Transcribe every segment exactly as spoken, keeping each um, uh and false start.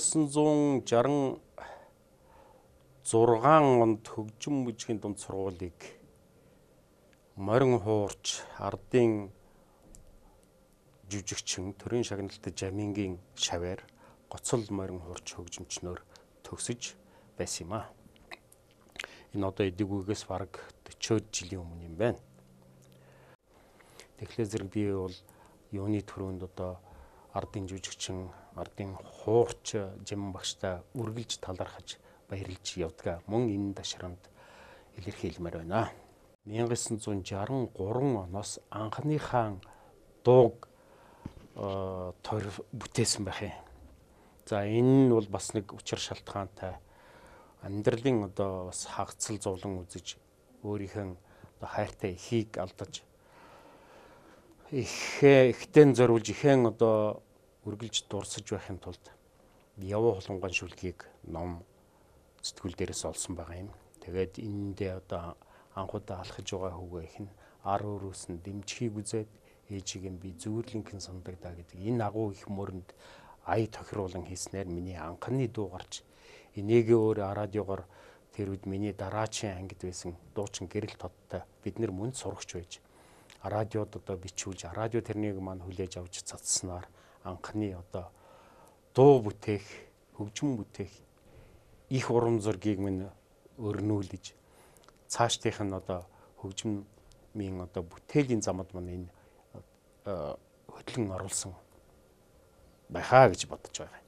тоғыз жүз шаран зургаан онд хөгжим мужийн дунд сургуулийг морин хуурч ардын жүжигчин төрийн шагналтай Жамингийн шавьяар гоцол морин хуурч хөгжимчнөр төгсөж байсан юм а. Энэ одоо эдгүүгээс бараг дөрвөн жилийн өмнө юм байна. Тэгэхээр зэрэг би бол юуны төрөнд одоо ардын жүжигчин, ардын хуурч Жамин багштай үргэлж талархаж баярлж явдаг. Мөн энэ ташранд илэрхийлмээр байна. мянга девятьсот шестьдесят три оноос анхныхаа дууг төр бүтээсэн байх юм. За энэ нь бол бас нэг учир шалтгаантай амьдралын одоо бас хагацл зовлон үзэж өөрийнхөө одоо хайртай эхийг алдаж ихээ ихтэн зориулж ихэн одоо үргэлж дурсаж байхын тулд яваа хулган шүлгийг ном сэтгүүл дээрээс олсон байгаа юм. Тэгээд энэндээ одоо анхудаа алхаж байгаа хүүгээ их нь ар өрөөс нь дэмжихийг үзээд ээжийг нь би зүүрлэнхэн сандагдаа гэдэг энэ агуу их мөрөнд ая тохируулан хийснээр миний анхны дуу гарч энийгээ өөр радиогоор тэр үед миний дараачийн ангид байсан дуучин гэрэл тодтой бид нэр мөн сурагч байж радиод одоо бичүүлж радио тэрнийг маань хүлээж авч цацснаар анхны одоо дуу бүтээх, хөгжим бүтээх их урам зоригийг минь өрнүүлж цаашдынх нь одоо хөгжмийн одоо бүтээлийн замд маань энэ хөтлөн оруулсан байхаа гэж бодож байгаа.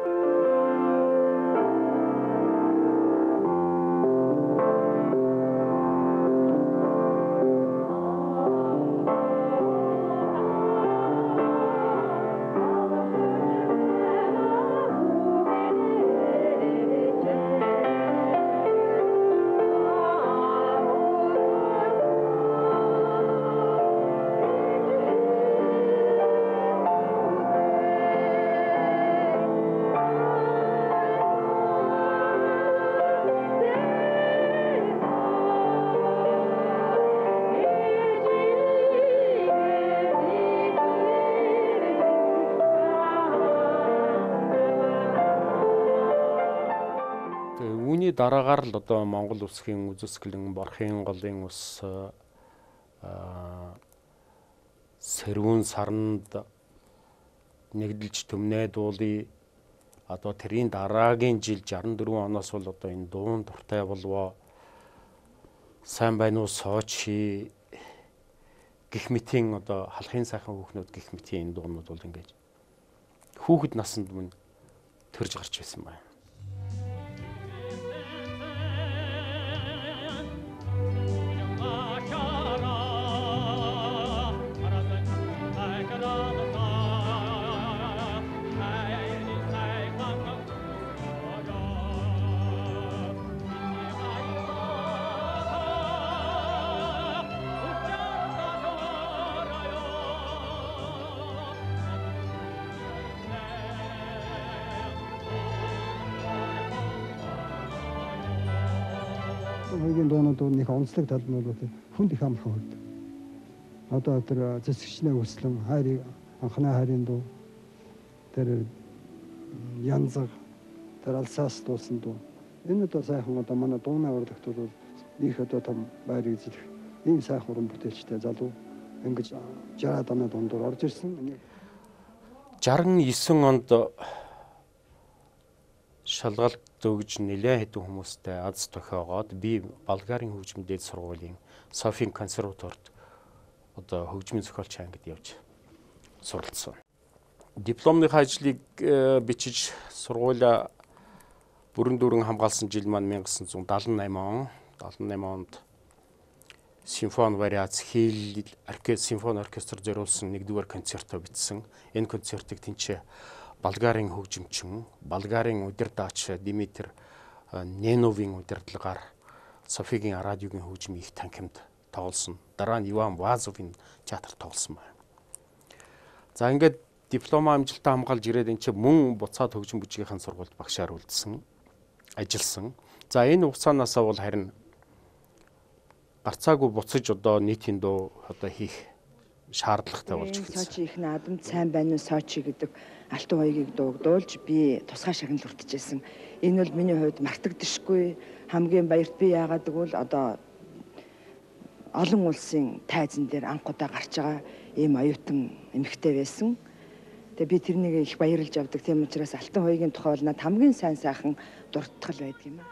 Үүний дараагаар л одоо Монгол улсхийн үзэсгэлэн борхийн голын ус сэрүүн саранд нэгдэлж төмнөө дуулыг одоо тэрийн дараагийн жил шестьдесят четыре оноос бол одоо энэ дуун дуртай болвоо сайн байна уу соочи гэх мэтийн одоо халахын сайхан хүүхнүүд гэх мэтийн энэ дуунууд бол ингэж хүүхэд наснд мөн төрж гарч байсан байна. Хоёрын дуунууд нэг онцлог тал нь бол хүнд их амархан хөлд. Одоо тэр зэсгчнээ өслөн хайрыг анхны хайрын дуу тэр янзаг тэр алсаас дуусан дуу. Энэ одоо сайхан одоо манай дууны урлагт бол их одоо том байр эзлэх ийм сайхан уран бүтээлчтэй залуу ингэж шестьдесят оны дундуур орж ирсэн. шестьдесят девять онд шалгалт өгж нэлээд хэдэн хүмүүстэй аз тохиогоод би Болгарын хөгжмийн дээд сургуулийн Софийн консерваторид одоо хөгжмийн зохиолч ангид явж суралцсан. Дипломныхаа ажлыг бичиж сургуулаа бүрэн дүүрэн хамгаалсан жил маань мянга девятьсот седьдесят восемь он. седьдесят восемь онд симфони вариац хийл оркестр симфони оркестр зориулсан нэгдүгээр концертоо бичсэн. Энэ концертыг тэнцээ Болгарын хөгжимчин, Болгарын удирдаач Димитр Неновын удирдлагаар Софигийн радиогийн хөгжмийн их танхимд тоглосон. Дараа нь Иван Вазовын театрт тоглосон байна. За ингээд диплом амжилтаа хамгаалж ирээд энэ чинь мөн буцаад хөгжим бүжгийнхэн сургуульд багшаар үлдсэн, ажилласан. За энэ хугацаанаас бол харин гарцаагүй буцаж одоо нийтийн дуу одоо хийх шаардлагатай болж Сочи эхэлсэн. их наадамд сайн байна уу Сочи гэдэг алтан хоёгийг дуугдуулж би тусгай шагналд хүртэжсэн. Энэ бол миний хувьд мартагдашгүй хамгийн баярт би яагаад гэвэл одоо олон улсын тайзан дээр анхудаа гарч байгаа ийм оюутан эмэгтэй байсан. Тэгээ би тэрнийг их баярлж авдаг. Тийм учраас алтан хоёгийн тухай бол над хамгийн сайн сайхан дуртгал байдаг юм аа.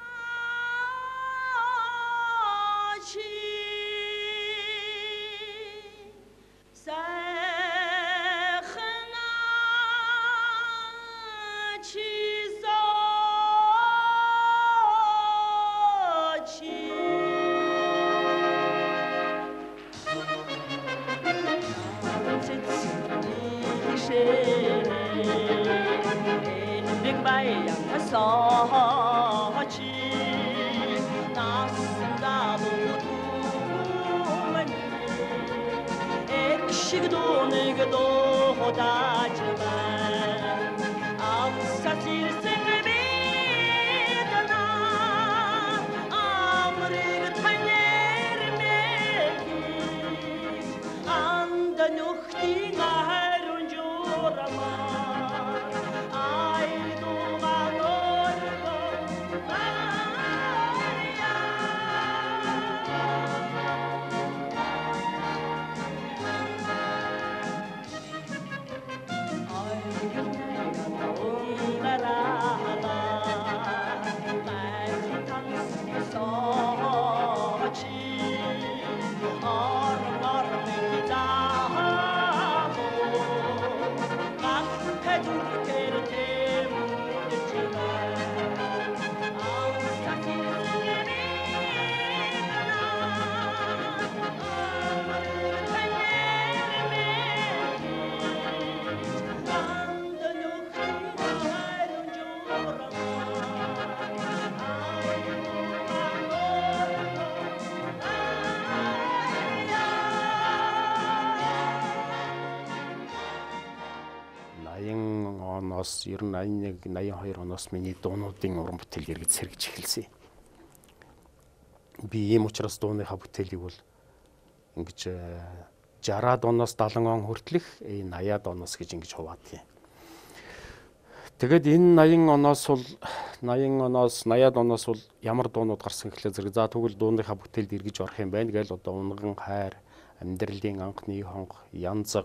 оноос ер нь аян нэг аян хоёр оноос миний дуунуудын уран бүтээл эргэж сэргэж эхэлсэн. Би ийм учраас дууныхаа бүтээлийг бол ингэж жараад оноос далан он хүртэлх энэ аяад оноос гэж ингэж хуваадгийг. Тэгээд энэ аян оноос бол аян оноос наяад оноос бол ямар дуунууд гарсан гэхлээр зэрэг за тэгвэл дууныхаа бүтээлд эргэж орох юм байна гээл одоо унган хайр, амьдралын анхны хонх, янзаг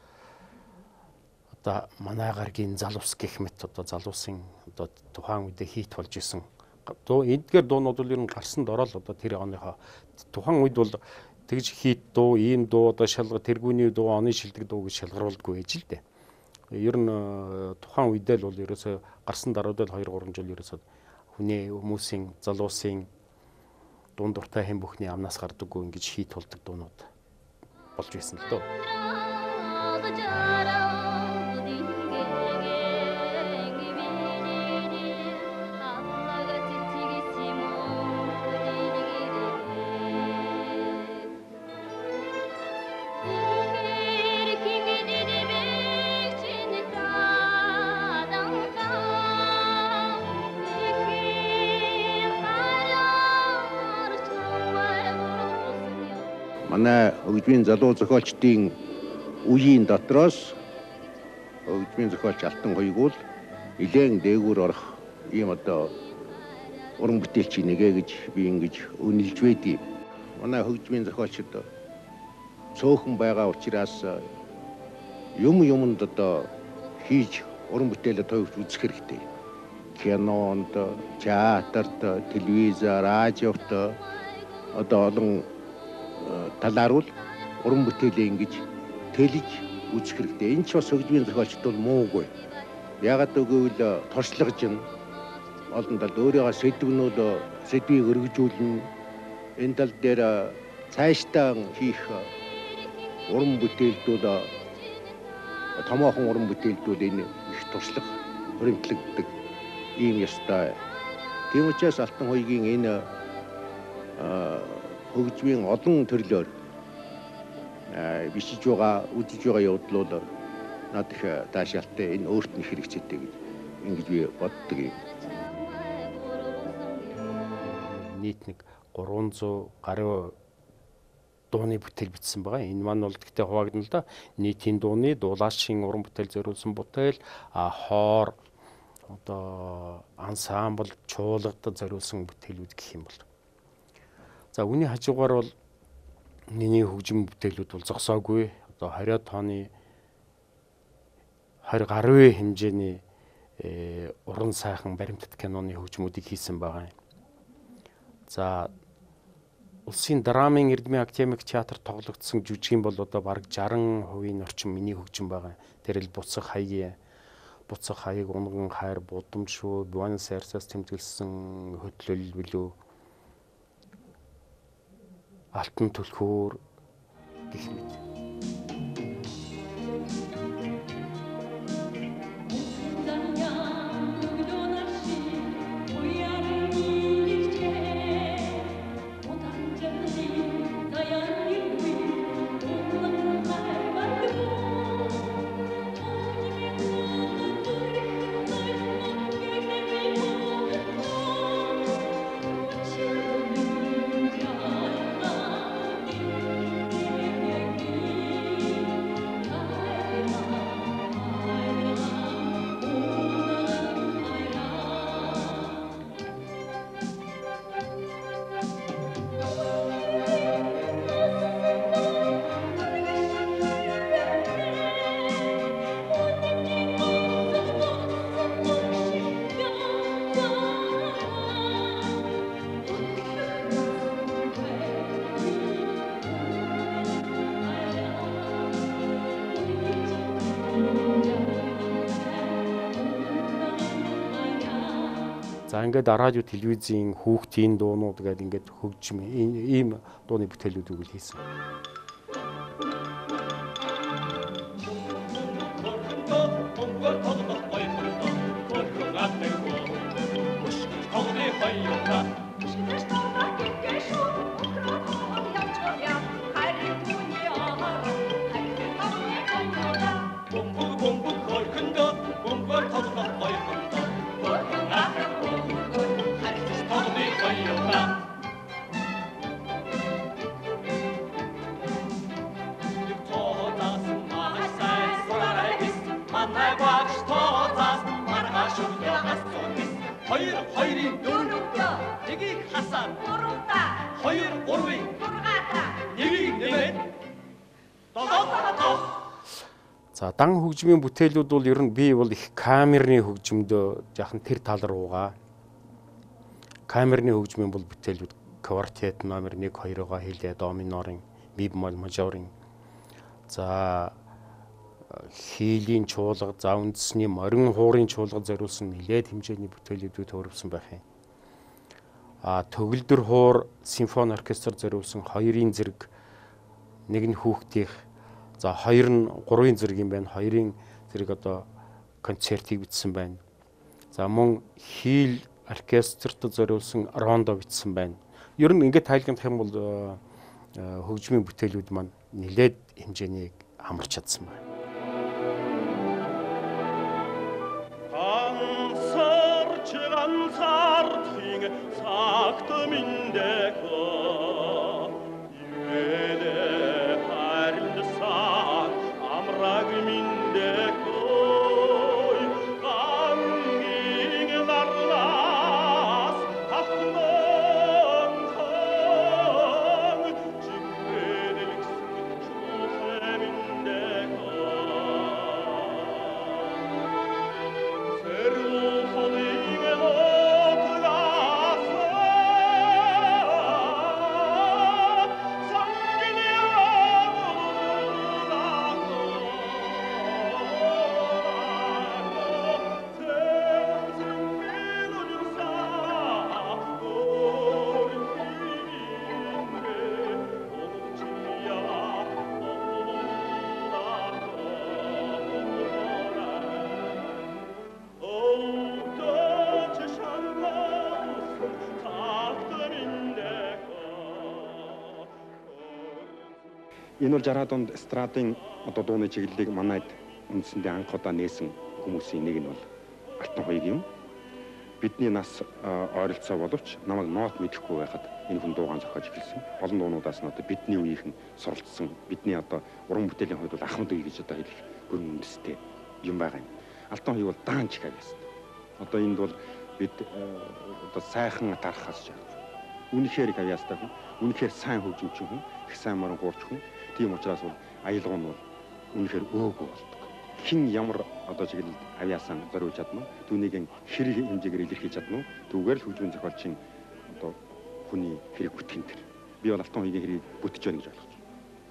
одоо манай гаргийн залуус гэх мэт одоо залуусын одоо тухайн үедээ хийт болж исэн. Дуу эдгээр дуунууд бол ер нь гарсанд ороод одоо тэр оныхоо тухайн үед бол тэгж хийт дуу, ийм дуу одоо шалгар тэргүүний дуу, оны шилдэг дуу гэж шалгаруулдаггүй ээж л дээ. Ер нь тухайн үедээ л бол ерөөсө гарсан даруйдаа л хоёр гурван жил ерөөсө хүний хүмүүсийн залуусын дуун дуртай хэм бүхний амнаас гардаггүй ингэж хийт болдог дуунууд болж байсан л дөө. Манай хөгжмийн залуу зохиолчдын үеийн дотроос хөгжмийн зохиолч Алтан хоёг бол нэлээд дээгүүр орох ийм одоо уран бүтээлчийн нэгэ гэж би ингэж үнэлж байдгийг. Манай хөгжмийн зохиолчд цөөхөн байгаа учраас юм юмд одоо хийж уран бүтээлээ товч үзэх хэрэгтэй. Кинонд, театрт, телевиз, радиот одоо олон талаар бол уран бүтээлээ ингэж тэлж үзэх хэрэгтэй. Энэ ч бас хөгжмийн зохиолчд бол муугүй. Яагаад гэвэл туршлагаж нь олон талд өөрийнхөө сэдвнүүд сэдвийг өргөжүүлнэ. Энэ тал дээр цаашдаа хийх уран бүтээлдүүд томоохон уран бүтээлдүүд энэ их туршлага хуримтлагддаг ийм ёстой. Тийм учраас Алтан хоёгийн энэ хөгжмийн олон төрлөөр бичиж байгаа, үзэж байгаа явдал бол над их таашаалтай энэ өөрт нь хэрэгцээтэй гэж ингэж би боддог юм. Нийт нэг гурван зуун гаруй дууны бүтээл бичсэн байгаа. Энэ маань бол гэхдээ хуваагдана л да. Нийтийн дууны, дуулаачийн уран бүтээл зориулсан бүтээл, а хоор одоо ансамбл, чуулгад зориулсан бүтээлүүд гэх юм бол. За үүний хажуугаар бол миний хөгжим бүтээлүүд бол зогсоогүй. Одоо хориод тооны хорь гаруй хэмжээний уран сайхан баримтат киноны хөгжмүүдийг хийсэн байгаа юм. За улсын драмын Эрдмийн академик театрт тоглогдсон жүжигэн бол одоо бараг саран хувийн орчим миний хөгжим байгаа. Тэр л буцах хаяг, буцах хаяг, унган хайр, будамшгүй, Буэнос Айресаас тэмдэглэсэн хөдлөл билүү, алтан түлхүүр гэх мэт. За ингээд радио, телевизийн хүүхдийн дуунууд гэдэг ингээд хөгжим ийм дууны бүтээлүүдийг л хийсэн. За дан хөгжмийн бүтээлүүд бол ер нь би бол их камерны хөгжмөд яахан тэр тал руугаа камерны хөгжмийн бол бүтээлүүд квартет номер нэг хоёроо хийлээ, до минорын, ми бемоль мажорын, за хийлийн чуулга, за үндэсний морин хуурын чуулгад зориулсан нэлээд хэмжээний бүтээлүүдүүд төрөвсөн байх юм. А төгөлдөр хуур симфони оркестр зориулсан хоёрын зэрэг, нэг нь хүүхдийн, за хоёр нь гурвын зэрэг юм байна. Хоёрын зэрэг одоо концертыг бичсэн байна. За мөн хийл оркестрт зориулсан рондо бичсэн байна. Ер нь ингээд тайлгнах юм бол хөгжмийн бүтээлүүд маань нэлээд хэмжээнийг хамарч чадсан байна. Энэ бол жараад онд эстрадын одоо дууны чиглэлийг манайд үндсэндээ анх удаа нээсэн хүмүүсийн нэг нь бол Алтан хоёг юм. бидний нас ойролцоо боловч намайг нот мэдэхгүй байхад энэ хүн дуугаан зохиож эхэлсэн. Олон дуунуудаас нь одоо бидний үеийнхэн суралцсан, бидний одоо уран бүтээлийн хувьд бол ахмад үе гэж одоо хэлэх бүрэн үндэстэй юм байгаа юм. Алтан хуйг бол даанч их авьяастай. Одоо энд бол бид одоо сайхан тархаас жаа. Үнэхээр их авьяастай хүн, үнэхээр сайн хөгжимчин хүн, их сайн морон гуурч хүн. Тийм учраас бол аялал нь бол үнэхээр өөгүй болдог. Хин ямар одоо чиглэл авьяасаа зориулж чадна уу? Түүнийг хэрэг хэмжээгээр илэрхийлж чадна уу? Түүгээр л хөгжмийн зохиолчийн одоо хүний хэрэг бүтгэн тэр. Би бол Алтан хуйгийн хэрийг бүтэж байна гэж ойлгож байна.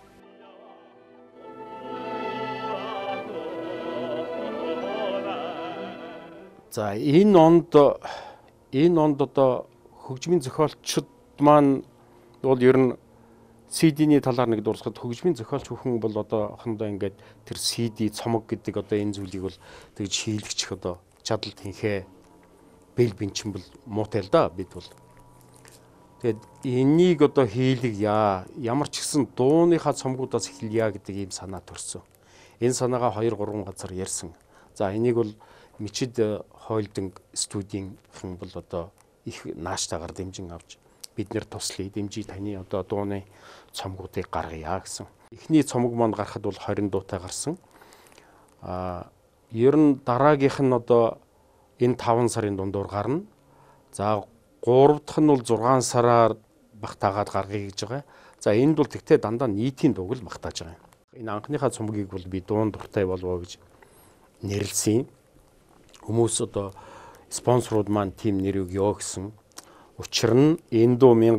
За энэ онд энэ онд одоо хөгжмийн зохиолчид маань бол ер нь си ди-ний талаар нэг дурсахад хөгжмийн зохиолч бүхэн бол одоохондоо ингээд тэр си ди цомог гэдэг одоо энэ зүйлийг бол тэгж хийлгчих одоо чадал тэнхээ бэл бэнчин бол муутай л да бид бол. Тэгэд энийг одоо хийлгэе ямар ч гэсэн дууныхаа цомгуудаас эхэлье гэдэг ийм санаа төрсөн. Энэ санаагаа хоёр гурван газар ярьсан. За энийг бол Мичид хойлдинг студийн хэн бол одоо их нааштайгаар дэмжин авч бид нэр туслая дэмжиж таны одоо дууны цомгуудыг гаргая гэсэн. Эхний цомог маань гарахад бол двадцать дуутай гарсан. А ер нь дараагийнх нь одоо энэ таван сарын дундуур гарна. За гурав дахь нь бол зургаан сараар багтаагаад гаргая гэж байгаа. За энд бол тэгтээ дандаа нийтийн дууг л багтааж байгаа юм. Энэ анхныхаа цомгийг бол би дуун дуртай болов гэж нэрлсэн. Хүмүүс одоо спонсорууд маань тим нэрийг ёо гэсэн. Учир нь энэ дуу 천ix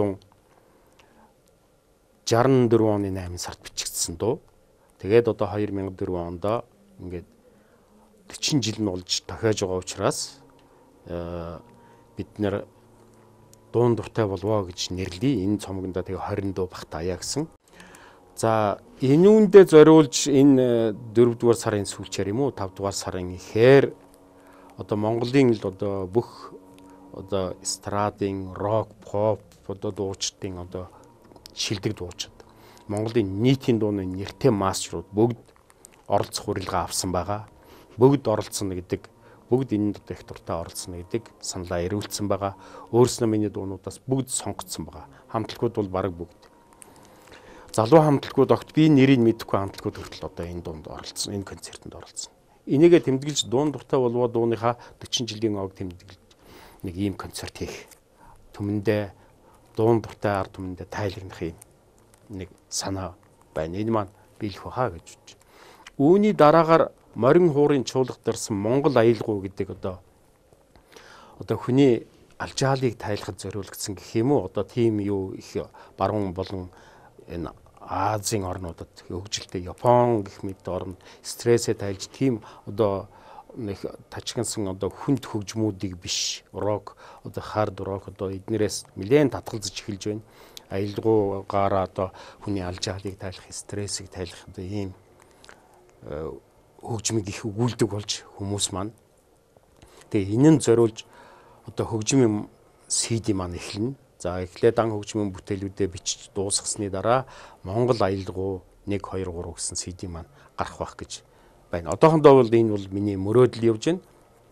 шестьдесят дөрвөн оны найман сард бичигдсэн дуу. Тэгээд одоо две тысячи четыре онд ингээд forty жил нь болж тохиож байгаа учраас бид нэр дуун дуртай болвоо гэж нэрлэе. Энэ цомгондоо тэгээ twenty дуу багтаая гэсэн. За энэ үүндээ зориулж энэ дөрөвдүгээр сарын сүүлчээр юм уу тавдугаар сарын ихээр одоо Монголын л одоо бүх одоо эстрадын, рок, поп одоо дуучдын одоо шилдэг дуучид Монголын нийтийн дууны нэртэй мастерууд бүгд оролцох урилга авсан байгаа. Бүгд оролцсон гэдэг, бүгд энэ дуу их дуртай оролцсон гэдэг саналаа ирүүлсэн байгаа. Өөрснөө миний дуунуудаас бүгд сонгогдсон байгаа. Хамтлагууд бол бараг бүгд. Залуу хамтлагууд огт би нэрийг мэдэхгүй хамтлагууд хүртэл одоо энэ дуунд оролцсон, энэ концертанд оролцсон. Энийгээ тэмдэглэж дуун дуртай болвоо дууныхаа forty жилийн ог тэмдэглэж нэг ийм концерт хийх. Түмэндээ дуун дуртай ард түмэндээ тайлгнах юм нэг санаа байна. Энэ маань биелэх хаа гэж бодож. Үүний дараагаар морин хуурын чуулга дэрсэн Монгол аялгуу гэдэг одоо одоо хүний алжаалыг тайлахад зориулагдсан гэх юм уу? Одоо тийм юу их баруун болон энэ Азийн орнуудад хөгжилтэй Япон гэх мэт орнд стрессээ тайлж тийм одоо нэг тачгансан одоо хүнд хөгжмүүдийг биш рок одоо хард рок одоо эднэрээс нэлээд татгалзаж эхэлж байна. Аялгуугаараа одоо хүний алжаалыг тайлах, стрессийг тайлах одоо ийм хөгжмийг их өгүүлдэг болж хүмүүс маань. Тэгээ энэ нь зориулж одоо хөгжмийн си ди маань эхэлнэ. За эхлээд дан хөгжмийн бүтээлүүдээ бичиж дуусгасны дараа Монгол аялгуу one two three гэсэн си ди маань гарах байх гэж байна. Одоохондоо бол энэ бол миний мөрөөдөл явж байна.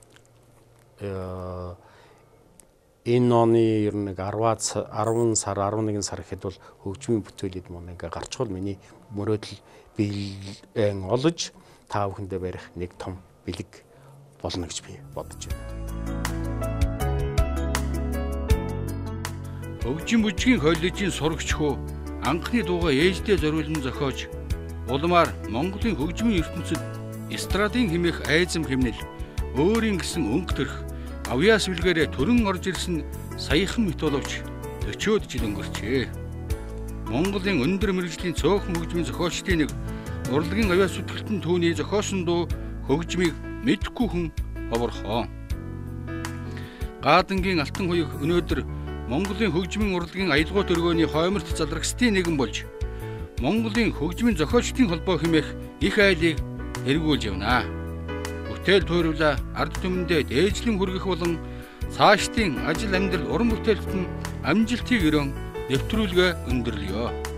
Э энэ оны ер нь ten сар eleven сар ихэд бол хөгжмийн бүтээлүүд маань ингээ гарчвал миний мөрөөдөл биелэн олж та бүхэндээ барих нэг том бэлэг болно гэж би бодож байна. Хөгжим бүжгийн коллежийн сурагч хөө анхны дуугаа ээждээ зориулан зохиож улмаар Монголын хөгжмийн ертөнцид эстрадын хэмээх айзам хэмнэл өөрийн гэсэн өнгө төрх авьяас үлгээрээ төрөн орж ирсэн саяхан митологч forty жил өнгөрчээ. Монголын өндөр мэргэжлийн цөөхөн хөгжмийн зохиолчдын нэг урлагийн авьяас зүтгэлтэн түүний зохиосон дуу хөгжмийг мэдхгүй хүн ховорхоо. Гаадангийн алтан хуйг өнөөдөр Монголын хөгжмийн урлагийн аялгау төргөөний хойморт залрагсдын нэгэн болж Монголын хөгжмийн зохиолчдын холбоо хэмээх их айлыг эргүүлж явнаа. Бүтээл туйруулаа ард түмэндээ дээжлэн хүргэх болон цаашдын ажил амьдрал уран бүтээлтэн амжилтыг өрөн нэвтрүүлгээ өндөрлөё.